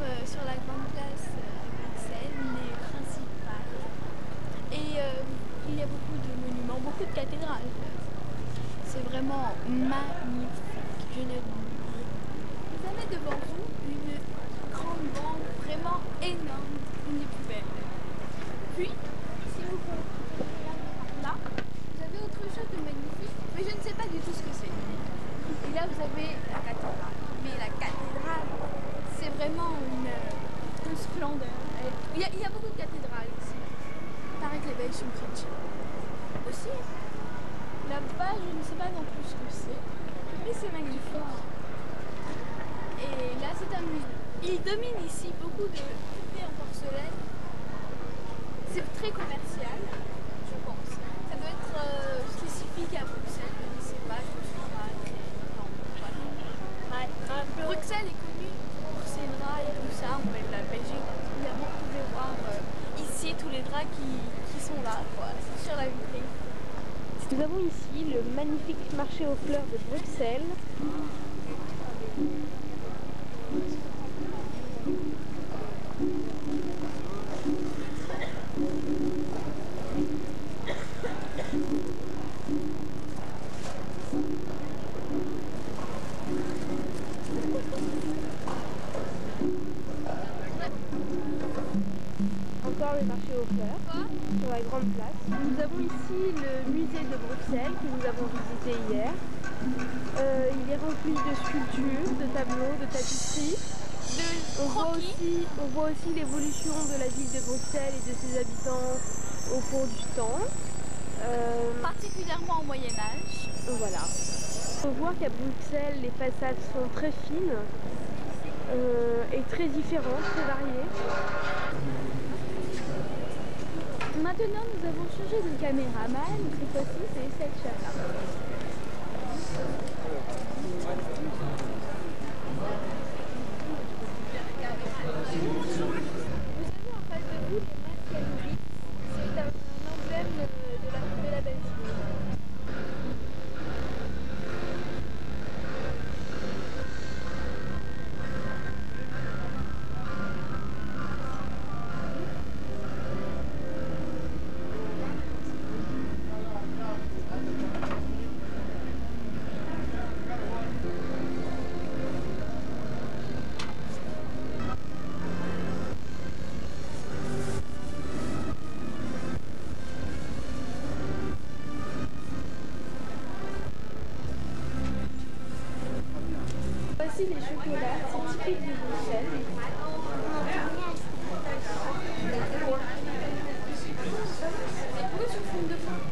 sur la grande place à Bruxelles, les principales. Et il y a beaucoup de monuments, beaucoup de cathédrales. C'est vraiment magnifique. Vous avez devant vous une grande banque vraiment énorme, une des plus belles. Puis, si vous regardez par là, vous avez autre chose de magnifique, mais je ne sais pas du tout ce que c'est. Et là, vous avez la cathédrale. Mais la cathédrale, c'est vraiment une splendeur. Il y a beaucoup de cathédrales ici. Il paraît que les Belges sont chrétiens. Aussi, là-bas, je ne sais pas non plus ce que c'est, mais c'est magnifique. Et là, c'est un musée. Il domine ici beaucoup de poupées en porcelaine. C'est très commercial, je pense. Ça doit être spécifique à Bruxelles, je ne sais pas, je ne suis pas très... Non, voilà. Bruxelles est connue pour ses draps et tout ça, on fait de la Belgique. Évidemment, vous pouvez voir ici tous les draps qui sont là, quoi, sur la vitrine. Nous avons ici le magnifique marché aux fleurs de Bruxelles. Encore le marché aux fleurs sur la grande place. Nous avons ici le musée de Bruxelles que nous avons visité hier. Il est rempli de sculptures, de tableaux, de tapisseries. On voit aussi l'évolution de la ville de Bruxelles et de ses habitants au cours du temps. Particulièrement au Moyen-Âge. Voilà. On voit qu'à Bruxelles, les façades sont très fines et très différentes, très variées. Maintenant, nous avons changé de caméraman. Cette fois-ci, c'est cette chatte-là. Vous avez en face de vous les masques. C'est un emblème de la Belgique. Voici les chocolats, c'est typique de Bruxelles. Pourquoi sur fond de fond?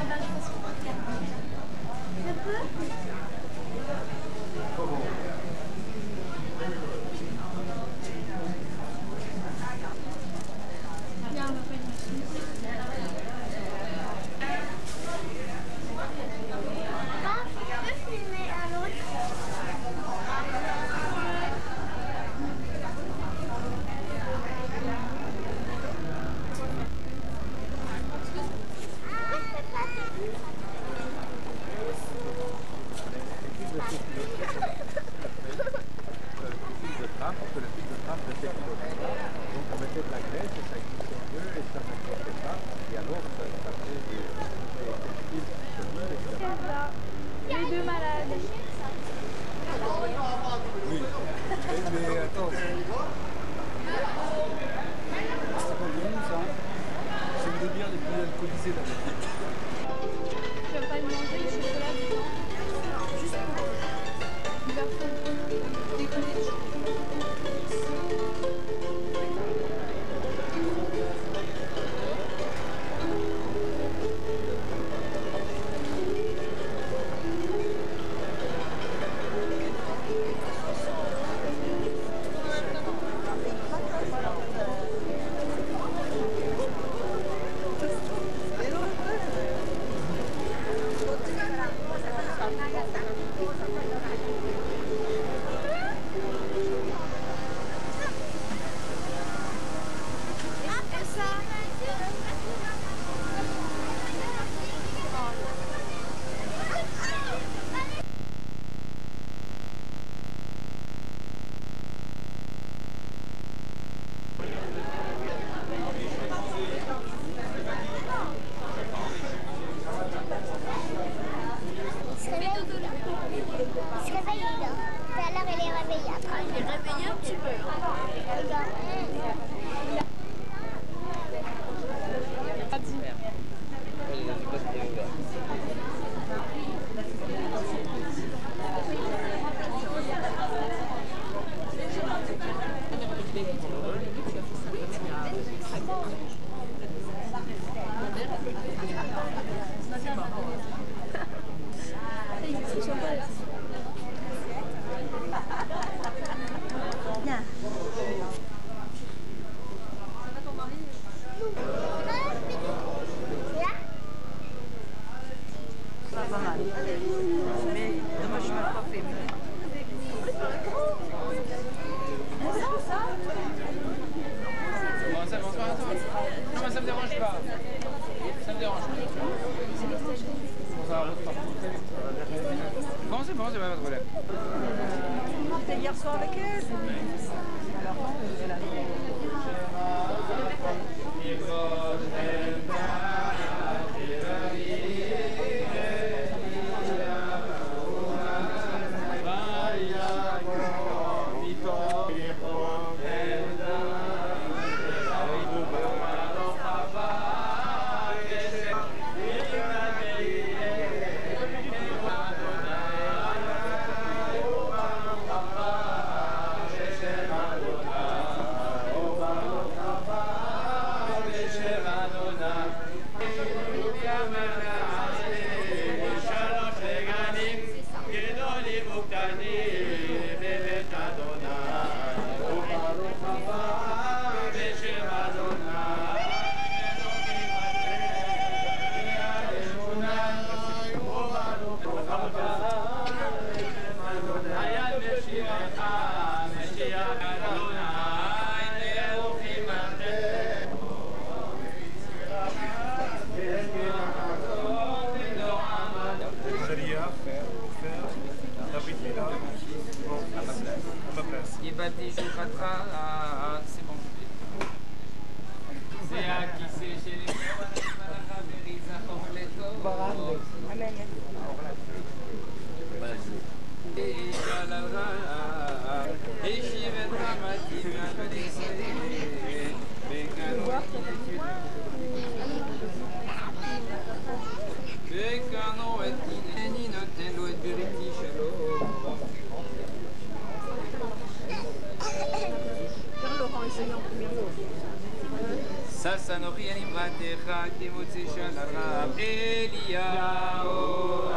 Je peux? Bien, on va pas Parce que le fil de trappe de 7 km. Donc on mettait de la graisse et ça glissait un peu et ça ne sortait pas. Et alors ça fait des fils cheveux. Les deux malades. Oui, mais attends. C'est pas bien ça. C'est une des bières les plus alcoolisées d'Amérique. Tu vas pas le manger, le chocolat dedans. Juste pour il va faut décoller. se réveille. Il se réveille là. Tout à l'heure, il est réveillé. Ah, il est réveillé un petit peu. Hier soir avec elle. C'est bon. C'est à qui c'est chez les Amen. Sasanori animratecha temotse shalarab Eliyahu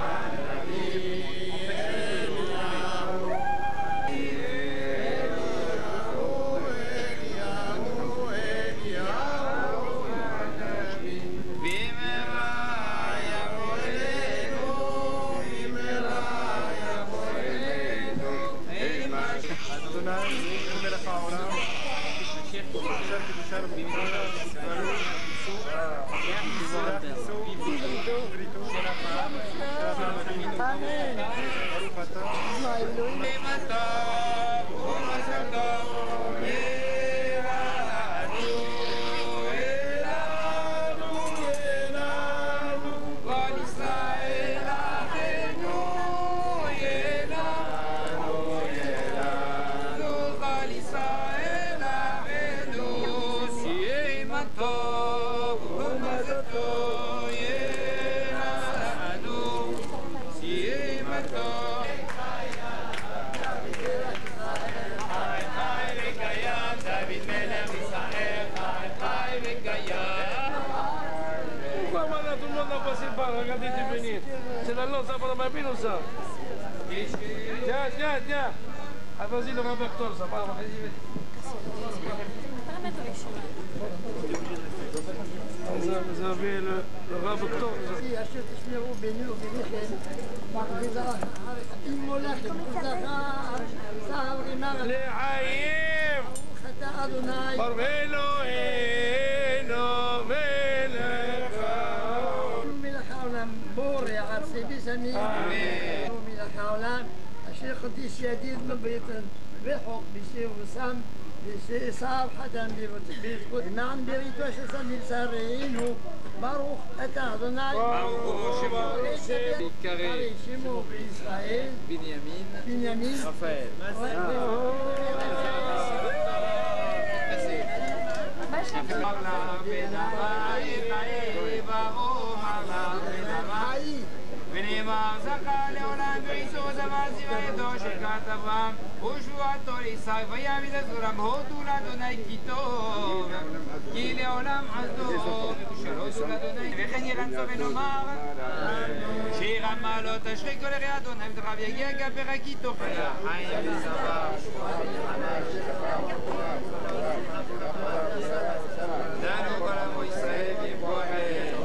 Regardez du venir. C'est la langue, ça va dans ma ville ou ça? Tiens, tiens, tiens. Ah, vas-y, le Roberto, ça va. Vas-y, vas-y. Vous avez le Roberto. Les Haïm. Barvelo, Eno, بوري عرسي بسمي من الحولان الشيخ قديس شديد من بيت بحق بشير وسام صراحة بيسكت نعم بريتو شسن السرينو باروخ أتا أدوناي Baruch Shemo, Carré, Shemo Israël Binyamin, Raphaël. ונאמר זכה לעולם ועיסו זמזי וידו שכת אברהם ושבועתו לישק ויעמיד אזורם הודו לאדוני כי טוב כי לעולם חסדו ושלושו לאדוני וכן ירנצו ונאמר שיר המעלות אשרי כל ערי אדוני ודרב יגיע גברה כי טוב היה חיים וסבר דנו כל עמו ישראל יבורך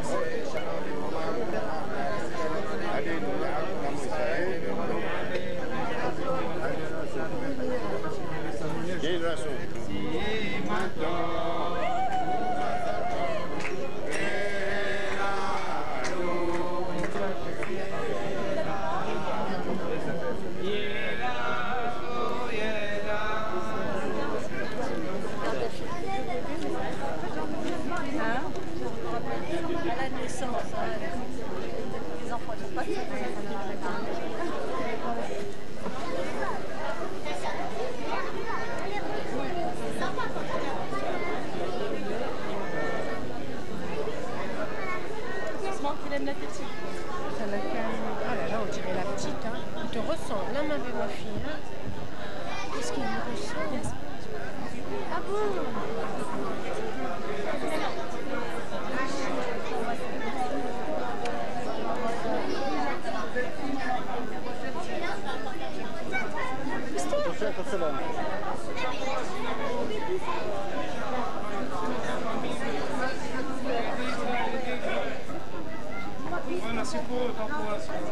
Merci pour le temps pour la suite.